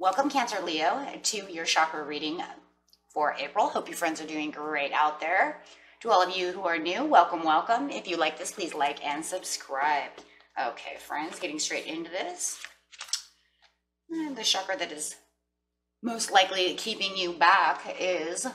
Welcome, Cancer Leo, to your chakra reading for April. Hope you friends are doing great out there. To all of you who are new, welcome, welcome. If you like this, please like and subscribe. Okay, friends, getting straight into this. And the chakra that is most likely keeping you back is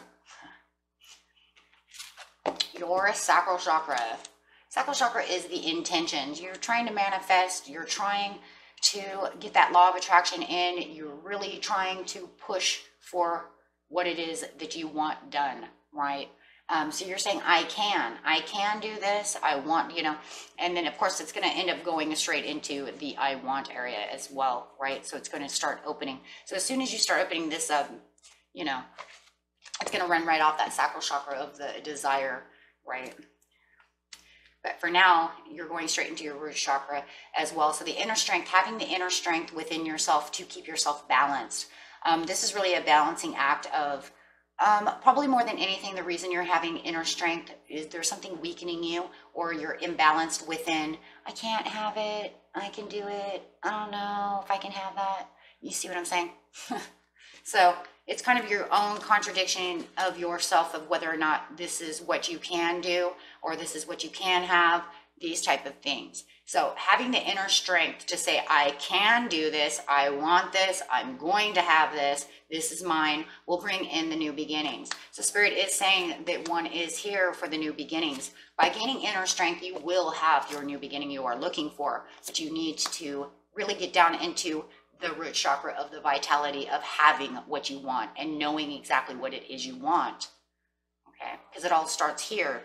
your sacral chakra. Sacral chakra is the intentions. You're trying to manifest, you're trying to get that law of attraction in, you're really trying to push for what it is that you want done, right? So you're saying, I can do this, I want, and then of course it's going to end up going straight into the I want area as well, right? So it's going to start opening. So as soon as you start opening this up, it's going to run right off that sacral chakra of the desire, right? But for now, you're going straight into your root chakra as well. So the inner strength, having the inner strength within yourself to keep yourself balanced. This is really a balancing act of probably more than anything, the reason you're having inner strength is there's something weakening you, or you're imbalanced within. I can't have it. I can do it. I don't know if I can have that. You see what I'm saying? So it's kind of your own contradiction of yourself of whether or not this is what you can do or this is what you can have, these type of things. So having the inner strength to say, I can do this, I want this, I'm going to have this, this is mine, will bring in the new beginnings. So Spirit is saying that one is here for the new beginnings. By gaining inner strength, you will have your new beginning you are looking for, but you need to really get down into the root chakra of the vitality of having what you want and knowing exactly what it is you want. Okay, because it all starts here.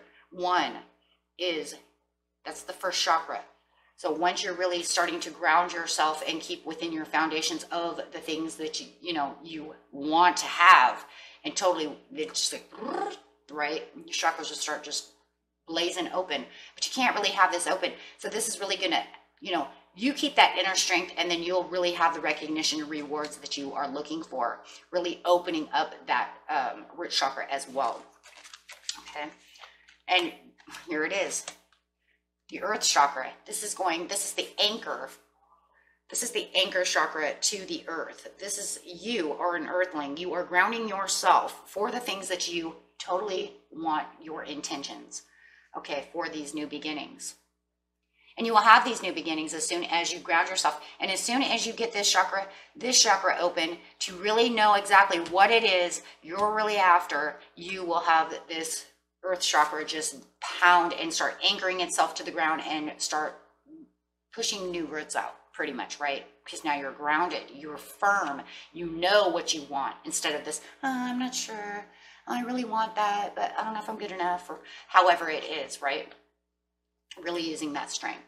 That's the first chakra. So once you're really starting to ground yourself and keep within your foundations of the things that you want to have, and totally it's just like, right, your chakras will start just blazing open, but you can't really have this open. So this is really gonna, you keep that inner strength, and then you'll really have the recognition and rewards that you are looking for, really opening up that root chakra as well. Okay, and here it is, the earth chakra. This is the anchor. This is the anchor chakra to the earth. This is, you are an earthling. You are grounding yourself for the things that you totally want, your intentions, okay, for these new beginnings. And you will have these new beginnings as soon as you ground yourself. And as soon as you get this chakra open to really know exactly what it is you're really after, you will have this earth chakra just pound and start anchoring itself to the ground and start pushing new roots out, pretty much, right? Because now you're grounded, you're firm, you know what you want, instead of this, I'm not sure, I really want that, but I don't know if I'm good enough, or however it is, right? Really using that strength.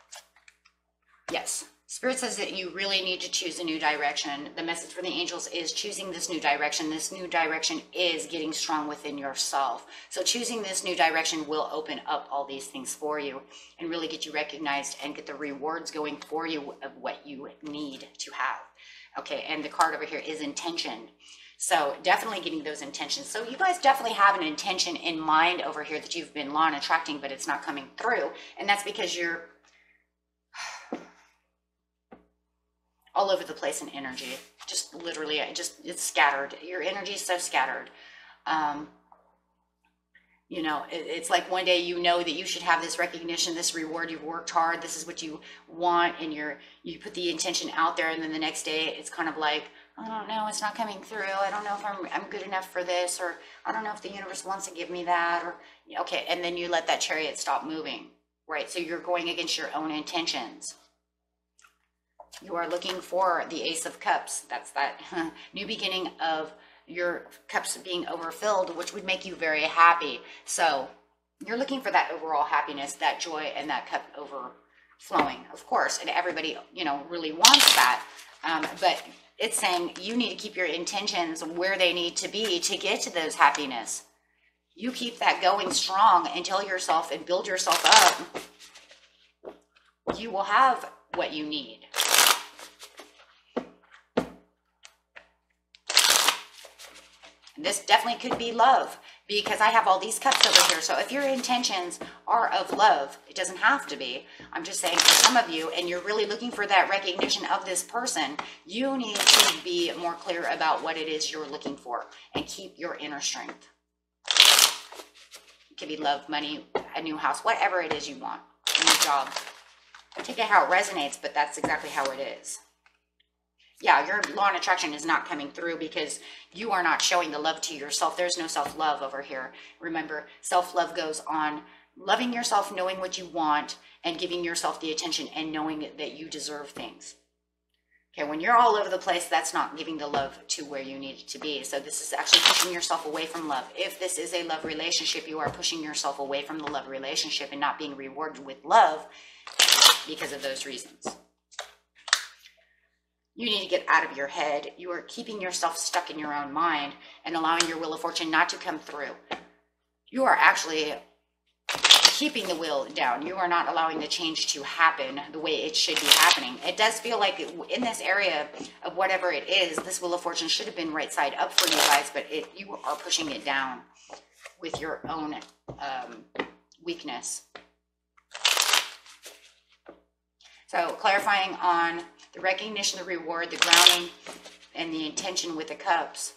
Yes, Spirit says that you really need to choose a new direction. The message from the angels is choosing this new direction. This new direction is getting strong within yourself. So choosing this new direction will open up all these things for you and really get you recognized and get the rewards going for you of what you need to have. Okay, and the card over here is intention. So definitely getting those intentions. So you guys definitely have an intention in mind over here that you've been law and attracting, but it's not coming through. And that's because you're all over the place in energy. Just literally, it's scattered. Your energy is so scattered. It's like one day that you should have this recognition, this reward, you've worked hard, this is what you want, and you put the intention out there, and then the next day it's kind of like, I don't know, it's not coming through. I don't know if I'm good enough for this, or I don't know if the universe wants to give me that, or okay, and then you let that chariot stop moving, right? So you're going against your own intentions. You are looking for the Ace of Cups. That's that new beginning of your cups being overfilled, which would make you very happy. So you're looking for that overall happiness, that joy, and that cup overflowing, of course, and everybody, really wants that. But it's saying you need to keep your intentions where they need to be to get to those happiness. You keep that going strong and tell yourself and build yourself up. You will have what you need. This definitely could be love, because I have all these cups over here. So if your intentions are of love, it doesn't have to be. I'm just saying for some of you, and you're really looking for that recognition of this person, you need to be more clear about what it is you're looking for and keep your inner strength. It could be love, money, a new house, whatever it is you want, a new job. Take it how it resonates, but that's exactly how it is. Yeah, your law of attraction is not coming through because you are not showing the love to yourself. There's no self-love over here. Remember, self-love goes on loving yourself, knowing what you want, and giving yourself the attention and knowing that you deserve things. Okay, when you're all over the place, that's not giving the love to where you need it to be. So this is actually pushing yourself away from love. If this is a love relationship, you are pushing yourself away from the love relationship and not being rewarded with love because of those reasons. You need to get out of your head. You are keeping yourself stuck in your own mind and allowing your wheel of fortune not to come through. You are actually keeping the wheel down. You are not allowing the change to happen the way it should be happening. It does feel like in this area of whatever it is, this wheel of fortune should have been right side up for you guys, but you are pushing it down with your own weakness. So clarifying on the recognition, the reward, the grounding, and the intention with the cups.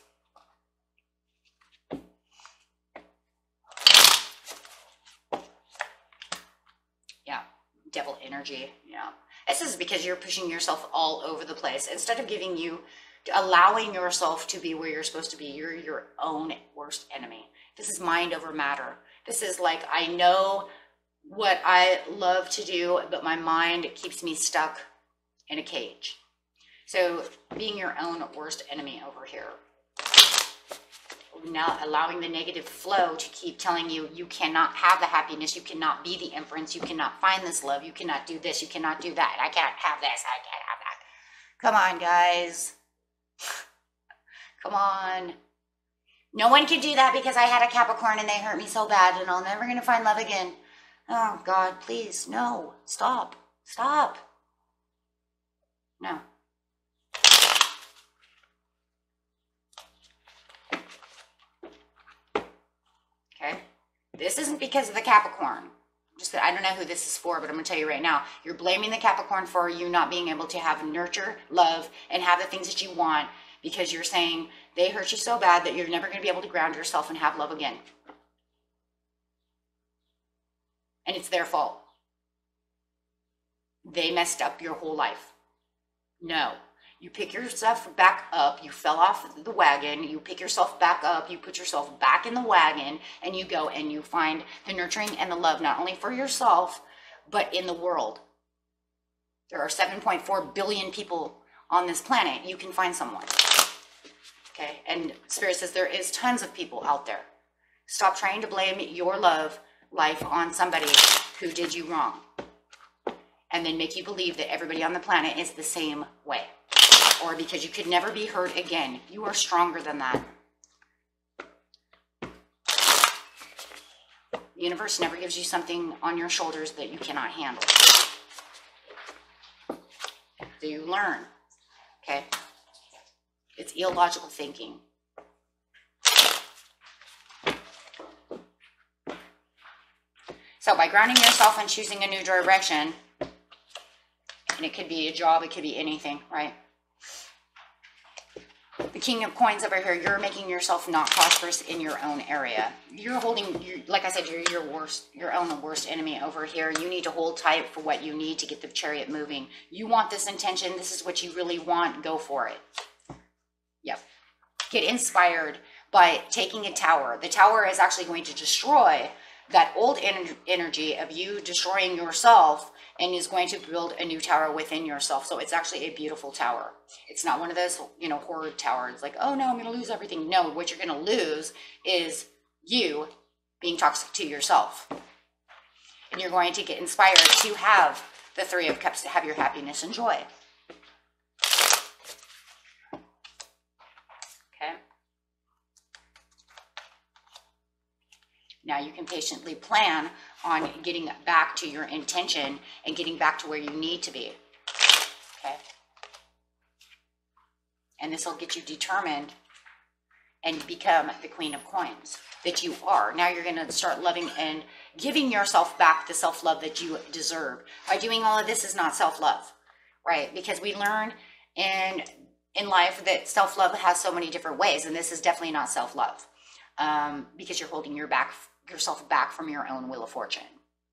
Yeah, devil energy. Yeah, this is because you're pushing yourself all over the place. Instead of allowing yourself to be where you're supposed to be, you're your own worst enemy. This is mind over matter. This is like, I know what I love to do, but my mind keeps me stuck in a cage. So being your own worst enemy over here. Now allowing the negative flow to keep telling you, you cannot have the happiness, you cannot be the empress, you cannot find this love, you cannot do this, you cannot do that, I can't have this, I can't have that. Come on, guys. Come on. No one can do that because I had a Capricorn and they hurt me so bad and I'm never going to find love again. Oh, God, please, no. Stop. Stop. No. Okay. This isn't because of the Capricorn. I don't know who this is for, but I'm going to tell you right now. You're blaming the Capricorn for you not being able to have nurture, love, and have the things that you want because you're saying they hurt you so bad that you're never going to be able to ground yourself and have love again. And it's their fault. They messed up your whole life. No. You pick yourself back up. You fell off the wagon. You pick yourself back up. You put yourself back in the wagon and you go and you find the nurturing and the love, not only for yourself, but in the world. There are 7.4 billion people on this planet. You can find someone. Okay. And Spirit says there is tons of people out there. Stop trying to blame your love life on somebody who did you wrong. And then make you believe that everybody on the planet is the same way. Or because you could never be hurt again. You are stronger than that. The universe never gives you something on your shoulders that you cannot handle. So you learn. Okay? It's illogical thinking. So by grounding yourself and choosing a new direction, and it could be a job, it could be anything, right? The King of Coins over here, you're making yourself not prosperous in your own area. You're holding, like I said, you're your own worst enemy over here. You need to hold tight for what you need to get the chariot moving. You want this intention. This is what you really want. Go for it. Yep. Get inspired by taking a tower. The tower is actually going to destroy that old energy of you destroying yourself and is going to build a new tower within yourself. So it's actually a beautiful tower. It's not one of those, horror towers like, oh no, I'm going to lose everything. No, what you're going to lose is you being toxic to yourself. And you're going to get inspired to have the Three of Cups, to have your happiness and joy. Okay. Now you can patiently plan on getting back to your intention and getting back to where you need to be. Okay. And this will get you determined and become the Queen of Coins that you are. Now you're going to start loving and giving yourself back the self-love that you deserve. By doing all of this is not self-love, right? Because we learn in life that self-love has so many different ways, and this is definitely not self-love, because you're holding yourself back from your own wheel of fortune,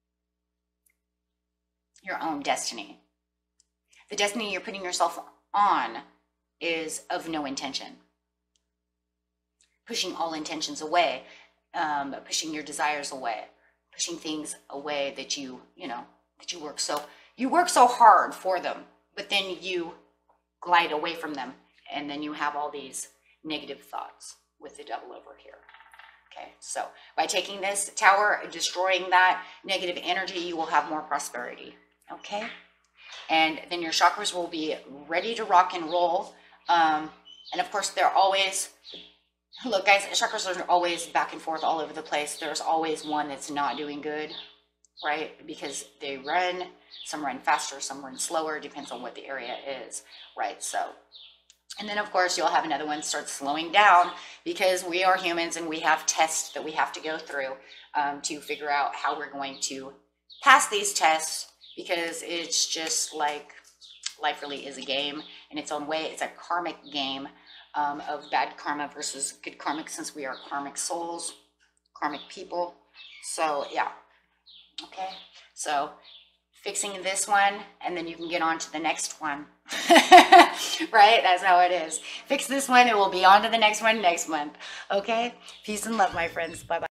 your own destiny. The destiny you're putting yourself on is of no intention. Pushing all intentions away, pushing your desires away, pushing things away that you work so hard for them, but then you glide away from them, and then you have all these negative thoughts with the devil over here. Okay, so by taking this Tower, destroying that negative energy, you will have more prosperity. Okay, and then your chakras will be ready to rock and roll. And of course, they're always, look guys, chakras are always back and forth all over the place. There's always one that's not doing good, right? Because they run, some run faster, some run slower, depends on what the area is, right? So, and then of course you'll have another one start slowing down, because we are humans and we have tests that we have to go through to figure out how we're going to pass these tests, because it's just like life really is a game in its own way. It's a karmic game of bad karma versus good karma, since we are karmic souls, karmic people. So yeah, okay, so fixing this one, and then you can get on to the next one. Right, that's how it is. Fix this one, it will be on to the next one next month. Okay, peace and love, my friends. Bye bye.